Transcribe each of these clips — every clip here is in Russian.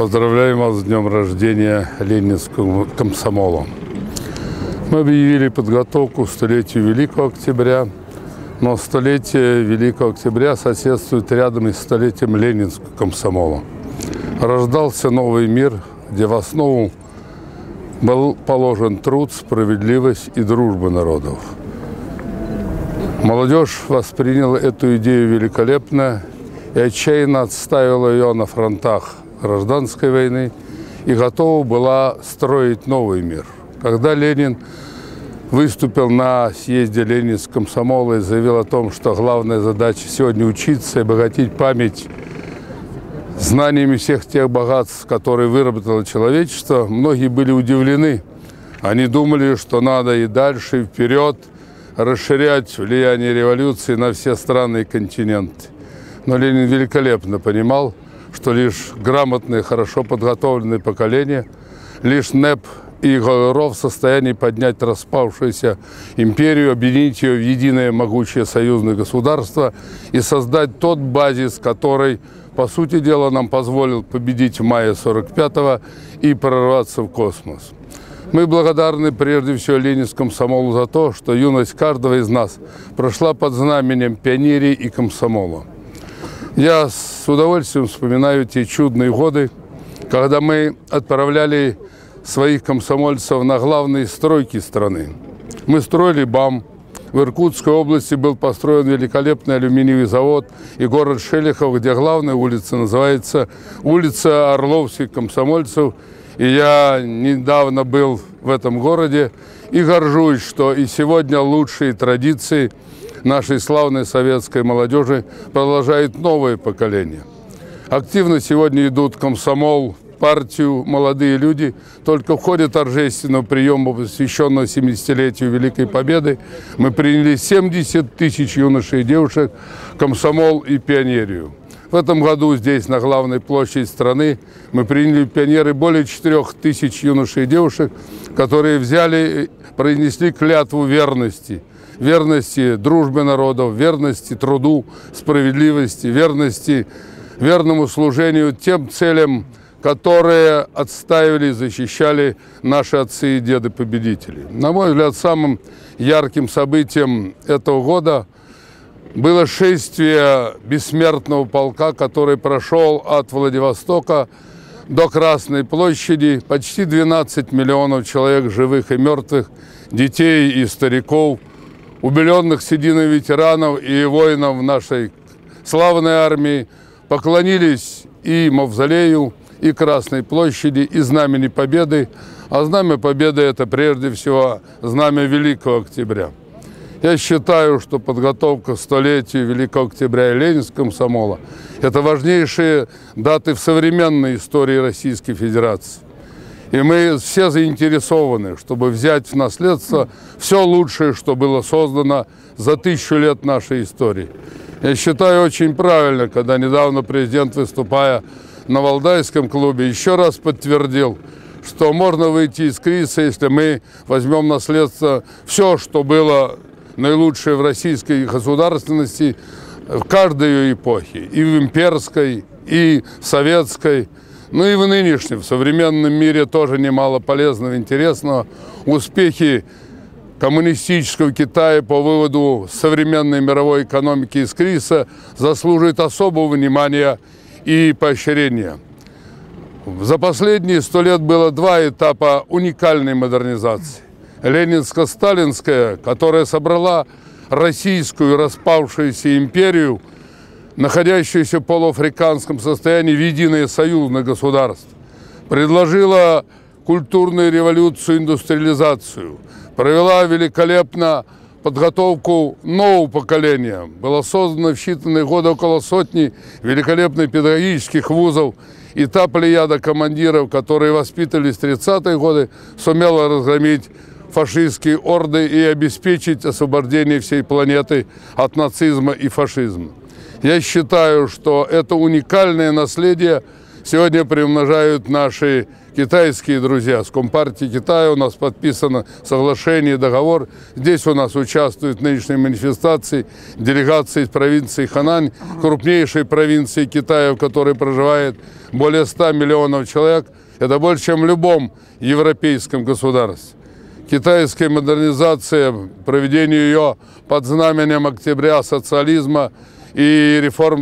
Поздравляем вас с днем рождения Ленинского комсомола. Мы объявили подготовку к столетию Великого Октября, но столетие Великого Октября соседствует рядом и с столетием Ленинского комсомола. Рождался новый мир, где в основу был положен труд, справедливость и дружба народов. Молодежь восприняла эту идею великолепно и отчаянно отстаивала ее на фронтах гражданской войны и готова была строить новый мир. Когда Ленин выступил на съезде Ленинского комсомола и заявил о том, что главная задача сегодня учиться и обогатить память знаниями всех тех богатств, которые выработало человечество, многие были удивлены. Они думали, что надо и дальше, и вперед расширять влияние революции на все страны и континенты. Но Ленин великолепно понимал, что лишь грамотное, хорошо подготовленное поколение, лишь НЭП и ГЛРО в состоянии поднять распавшуюся империю, объединить ее в единое могучее союзное государство и создать тот базис, который, по сути дела, нам позволил победить в мае 45-го и прорваться в космос. Мы благодарны прежде всего Ленинскому комсомолу за то, что юность каждого из нас прошла под знаменем пионерии и комсомола. Я с удовольствием вспоминаю те чудные годы, когда мы отправляли своих комсомольцев на главные стройки страны. Мы строили БАМ. В Иркутской области был построен великолепный алюминиевый завод и город Шелехов, где главная улица называется улица Орловских комсомольцев. И я недавно был в этом городе и горжусь, что и сегодня лучшие традиции нашей славной советской молодежи продолжает новое поколение. Активно сегодня идут комсомол, партию молодые люди. Только в ходе торжественного приема, посвященного 70-летию Великой Победы, мы приняли 70 тысяч юношей и девушек в комсомол и пионерию. В этом году здесь, на главной площади страны, мы приняли в пионеры более 4 тысяч юношей и девушек, которые произнесли клятву верности. Верности дружбе народов, верности труду, справедливости, верному служению тем целям, которые отстаивали и защищали наши отцы и деды-победители. На мой взгляд, самым ярким событием этого года было шествие бессмертного полка, который прошел от Владивостока до Красной площади. Почти 12 миллионов человек, живых и мертвых, детей и стариков, убеленных сединой ветеранов и воинов нашей славной армии, поклонились и Мавзолею, и Красной площади, и Знамени Победы. А Знамя Победы – это прежде всего знамя Великого Октября. Я считаю, что подготовка к столетию Великого Октября и Ленинского комсомола – это важнейшие даты в современной истории Российской Федерации. И мы все заинтересованы, чтобы взять в наследство все лучшее, что было создано за 1000 лет нашей истории. Я считаю очень правильно, когда недавно президент, выступая на Валдайском клубе, еще раз подтвердил, что можно выйти из кризиса, если мы возьмем наследство все, что было наилучшее в российской государственности в каждой ее эпохе, и в имперской, и в советской. Ну и в нынешнем, в современном мире тоже немало полезного, интересного. Успехи коммунистического Китая по выводу современной мировой экономики из кризиса заслуживают особого внимания и поощрения. За последние 100 лет было 2 этапа уникальной модернизации. Ленинско-сталинская, которая собрала российскую распавшуюся империю, находящуюся в полуафриканском состоянии, в единое союзное государство, предложила культурную революцию, индустриализацию, провела великолепно подготовку нового поколения. Было создано в считанные годы около 100 великолепных педагогических вузов, и та плеяда командиров, которые воспитывались в 30-е годы, сумела разгромить фашистские орды и обеспечить освобождение всей планеты от нацизма и фашизма. Я считаю, что это уникальное наследие сегодня приумножают наши китайские друзья. С Компартией Китая у нас подписано соглашение, договор. Здесь у нас участвуют в нынешней манифестации делегации из провинции Ханань, крупнейшей провинции Китая, в которой проживает более 100 миллионов человек. Это больше, чем в любом европейском государстве. Китайская модернизация, проведение ее под знаменем октября социализма и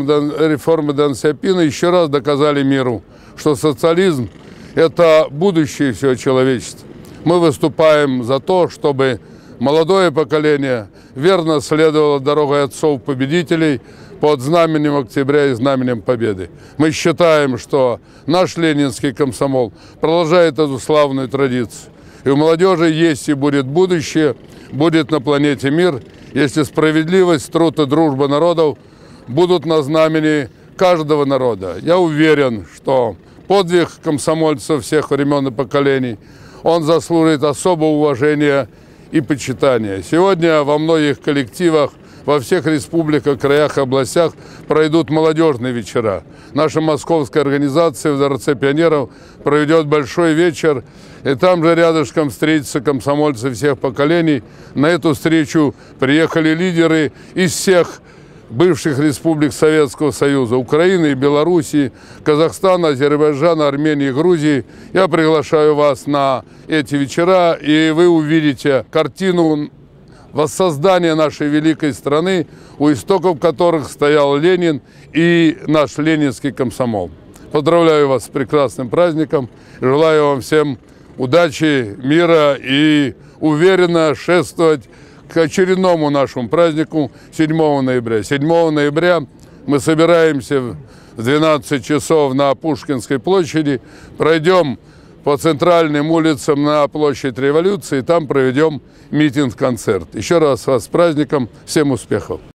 реформы Дэн Сяопина еще раз доказали миру, что социализм – это будущее всего человечества. Мы выступаем за то, чтобы молодое поколение верно следовало дорогой отцов-победителей под знаменем октября и знаменем победы. Мы считаем, что наш ленинский комсомол продолжает эту славную традицию. И у молодежи есть и будет будущее, будет на планете мир, если справедливость, труд и дружба народов будут на знамени каждого народа. Я уверен, что подвиг комсомольцев всех времен и поколений, он заслуживает особого уважения и почитания. Сегодня во многих коллективах, во всех республиках, краях и областях пройдут молодежные вечера. Наша московская организация в Дворце пионеров проведет большой вечер, и там же рядышком встретятся комсомольцы всех поколений. На эту встречу приехали лидеры из всех бывших республик Советского Союза, Украины и Белоруссии, Казахстана, Азербайджана, Армении и Грузии. Я приглашаю вас на эти вечера, и вы увидите картину воссоздания нашей великой страны, у истоков которых стоял Ленин и наш ленинский комсомол. Поздравляю вас с прекрасным праздником, желаю вам всем удачи, мира и уверенно шествовать к очередному нашему празднику 7 ноября. 7 ноября мы собираемся в 12 часов на Пушкинской площади, пройдем по центральным улицам на площадь Революции, там проведем митинг-концерт. Еще раз вас с праздником, всем успехов!